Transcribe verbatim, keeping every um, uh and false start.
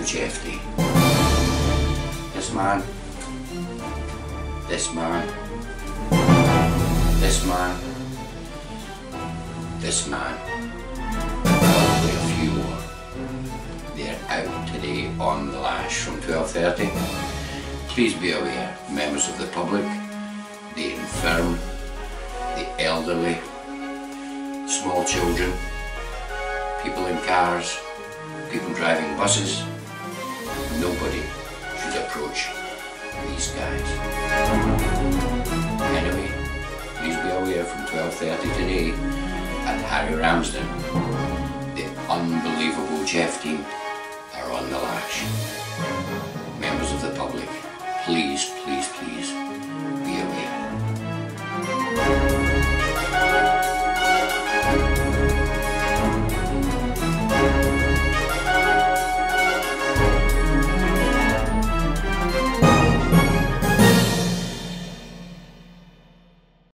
Jeffrey. This man, this man, this man, this man, probably a few more. They're out today on the lash from twelve thirty. Please be aware, members of the public, the infirm, the elderly, small children, people in cars, people driving buses, nobody should approach these guys. Anyway, please be aware from twelve thirty today at Harry Ramsden, the unbelievable Jeff team are on the lash. Members of the public, please, please, please,